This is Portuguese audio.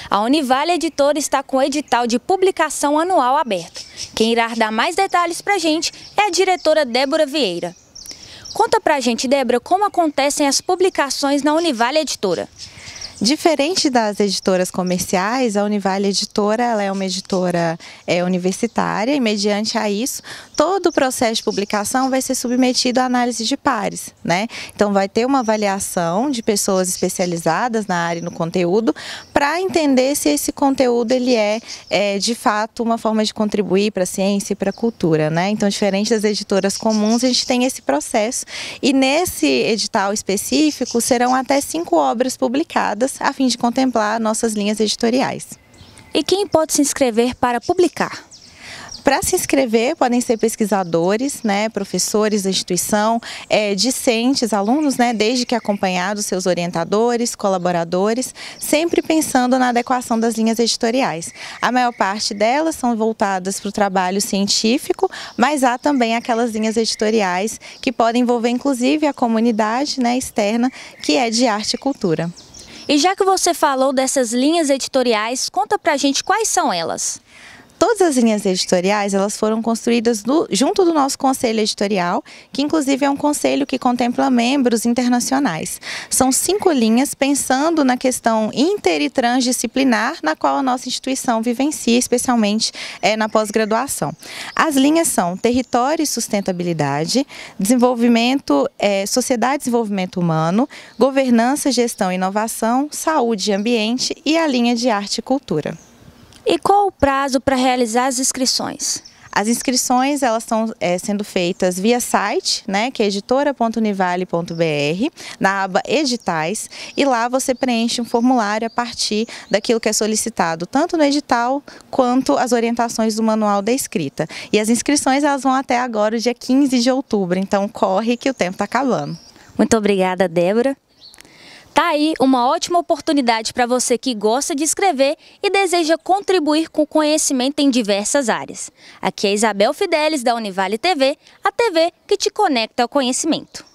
A Univale Editora está com o edital de publicação anual aberto. Quem irá dar mais detalhes para a gente é a diretora Débora Vieira. Conta pra gente, Débora, como acontecem as publicações na Univale Editora. Diferente das editoras comerciais, a Univale Editora ela é uma editora universitária e, mediante a isso, todo o processo de publicação vai ser submetido à análise de pares, né? Então, vai ter uma avaliação de pessoas especializadas na área e no conteúdo para entender se esse conteúdo ele é, de fato, uma forma de contribuir para a ciência e para a cultura, né? Então, diferente das editoras comuns, a gente tem esse processo e nesse edital específico serão até 5 obras publicadas a fim de contemplar nossas linhas editoriais. E quem pode se inscrever para publicar? Para se inscrever, podem ser pesquisadores, né, professores da instituição, discentes, alunos, né, desde que acompanhados seus orientadores, colaboradores, sempre pensando na adequação das linhas editoriais. A maior parte delas são voltadas para o trabalho científico, mas há também aquelas linhas editoriais que podem envolver inclusive a comunidade, né, externa, que é de arte e cultura. E já que você falou dessas linhas editoriais, conta pra gente quais são elas. Todas as linhas editoriais elas foram construídas junto do nosso conselho editorial, que inclusive é um conselho que contempla membros internacionais. São 5 linhas pensando na questão inter e transdisciplinar na qual a nossa instituição vivencia, especialmente na pós-graduação. As linhas são território e sustentabilidade, desenvolvimento, sociedade e desenvolvimento humano, governança, gestão e inovação, saúde e ambiente e a linha de arte e cultura. E qual o prazo para realizar as inscrições? As inscrições elas estão sendo feitas via site, né, que é editora.univale.br, na aba editais, e lá você preenche um formulário a partir daquilo que é solicitado, tanto no edital quanto as orientações do manual da escrita. E as inscrições elas vão até agora, o dia 15 de outubro, então corre que o tempo está acabando. Muito obrigada, Débora. Tá aí uma ótima oportunidade para você que gosta de escrever e deseja contribuir com conhecimento em diversas áreas. Aqui é Isabel Fidelis da Univale TV, a TV que te conecta ao conhecimento.